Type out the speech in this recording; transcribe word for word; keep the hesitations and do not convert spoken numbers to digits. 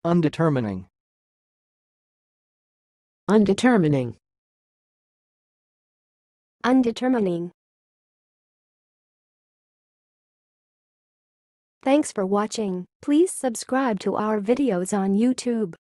Undetermining. Undetermining. Undetermining. Thanks for watching. Please subscribe to our videos on YouTube.